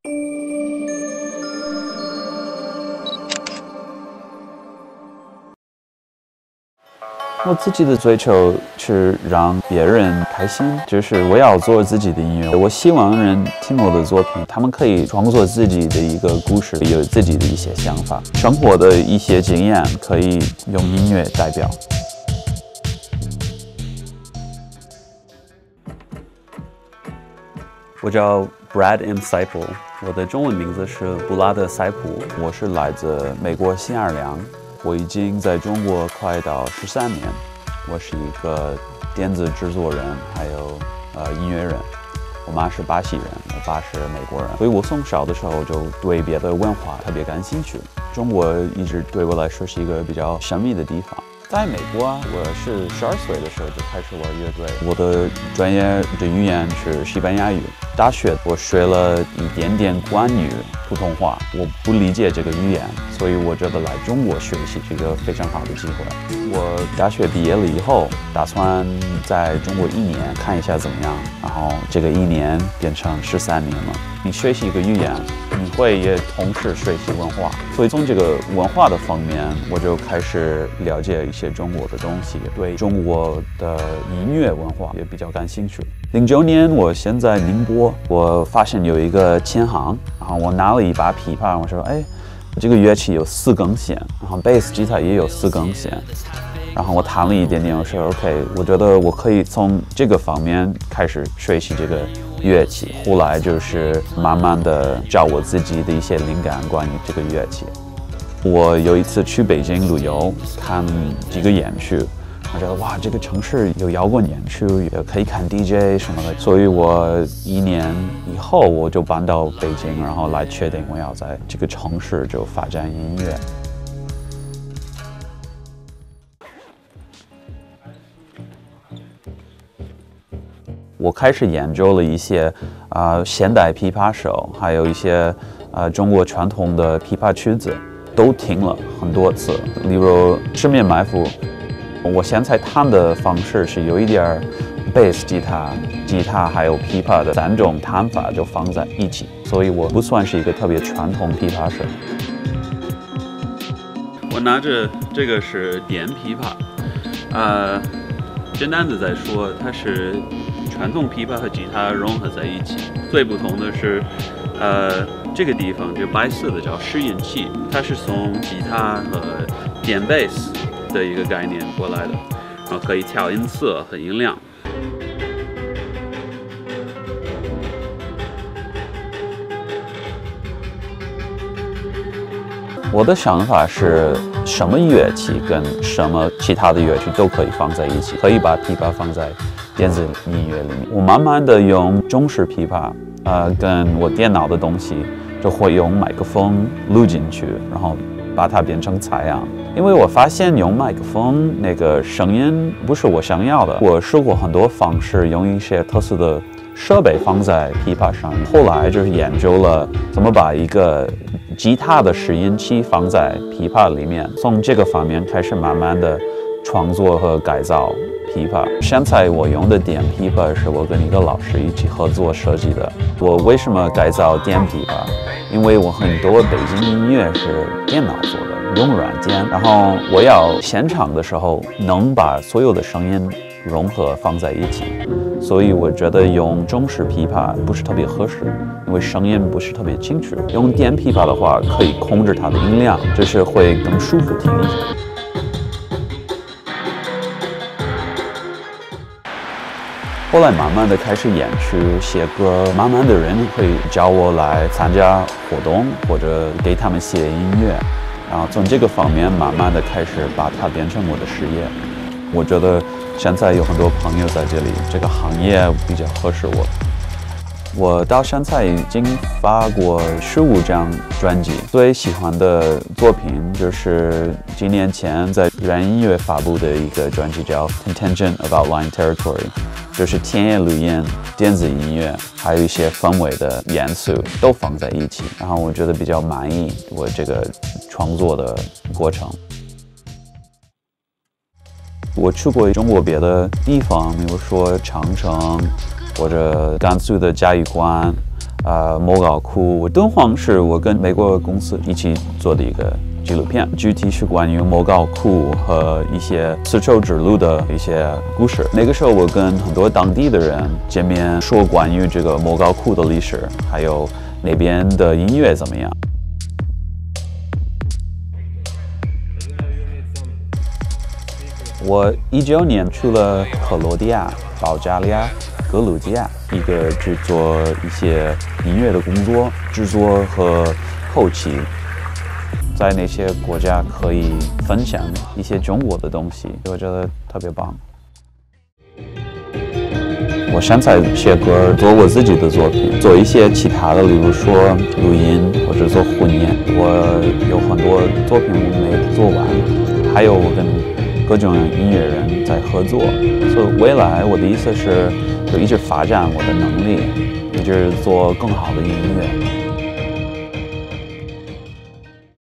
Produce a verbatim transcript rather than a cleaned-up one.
我自己的追求是让别人开心，就是我要做自己的音乐。我希望人听我的作品，他们可以创作自己的一个故事，有自己的一些想法，生活的一些经验可以用音乐代表。我叫 Brad M. Seipel， 我的中文名字是布拉德·塞普，我是来自美国新奥尔良。我已经在中国快到十三年，我是一个电子制作人，还有呃音乐人。我妈是巴西人，我爸是美国人，所以我从小的时候就对别的文化特别感兴趣。中国一直对我来说是一个比较神秘的地方。在美国啊，我是十二岁的时候就开始玩乐队。我的专业的语言是西班牙语。大学我学了一点点关于普通话，我不理解这个语言，所以我觉得来中国学习是一个非常好的机会。我大学毕业了以后，打算在中国一年看一下怎么样，然后这个一年变成十三年了。你学习一个语言，你会也同时学习文化，所以从这个文化的方面，我就开始了解一些中国的东西，对中国的音乐文化也比较感兴趣。零九年，我现在宁波，我发现有一个琴行，然后我拿了一把琵琶，我说，哎，这个乐器有四根弦，然后贝斯吉他也有四根弦，然后我弹了一点点，我说 OK， 我觉得我可以从这个方面开始学习这个乐器，后来就是慢慢的找我自己的一些灵感关于这个乐器。我有一次去北京旅游，看几个演出，我觉得哇，这个城市有摇滚演出，也可以看 D J 什么的，所以我一年以后我就搬到北京，然后来确定我要在这个城市就发展音乐。我开始研究了一些啊、呃、现代琵琶手，还有一些啊、呃、中国传统的琵琶曲子，都听了很多次。例如《十面埋伏》，我现在弹的方式是有一点贝斯吉他、吉他还有琵琶的三种弹法就放在一起，所以我不算是一个特别传统琵琶手。我拿着这个是电琵琶，呃，简单的在说，它是传统琵琶和吉他融合在一起。最不同的是，呃，这个地方这白色的叫拾音器，它是从吉他和电贝斯的一个概念过来的，然后可以调音色和音量。我的想法是，什么乐器跟什么其他的乐器都可以放在一起，可以把琵琶放在电子音乐里面。我慢慢的用中式琵琶，呃，跟我电脑的东西，就会用麦克风录进去，然后把它变成采样。因为我发现用麦克风那个声音不是我想要的。我试过很多方式，用一些特殊的设备放在琵琶上，后来就是研究了怎么把一个吉他的拾音器放在琵琶里面，从这个方面开始慢慢的创作和改造琵琶。现在我用的电琵琶是我跟一个老师一起合作设计的。我为什么改造电琵琶？因为我很多北京音乐是电脑做的，用软件，然后我要现场的时候能把所有的声音融合放在一起，所以我觉得用中式琵琶不是特别合适，因为声音不是特别清楚。用电琵琶的话，可以控制它的音量，就是会更舒服听一些。后来慢慢的开始演出写歌，慢慢的人会叫我来参加活动，或者给他们写音乐，然后从这个方面慢慢的开始把它变成我的事业。我觉得现在有很多朋友在这里，这个行业比较合适我。我到现在已经发过十五张专辑，最喜欢的作品就是几年前在软音乐发布的一个专辑叫 Contingent of Outlying Territory， 就是田野录音、电子音乐，还有一些氛围的元素都放在一起，然后我觉得比较满意我这个创作的过程。我去过中国别的地方，比如说长城或者甘肃的嘉峪关， 呃，莫高窟敦煌是我跟美国公司一起做的一个纪录片，具体是关于莫高窟和一些丝绸之路的一些故事。那个时候我跟很多当地的人见面，说关于这个莫高窟的历史，还有那边的音乐怎么样。我一九年去了克罗地亚、保加利亚、格鲁吉亚，一个制作一些音乐的工作，制作和后期，在那些国家可以分享一些中国的东西，我觉得特别棒。我现在写歌，做我自己的作品，做一些其他的，比如说录音或者做婚宴。我有很多作品我没做完，还有我跟各种音乐人在合作，所以未来我的意思是，就一直发展我的能力，一直做更好的音乐。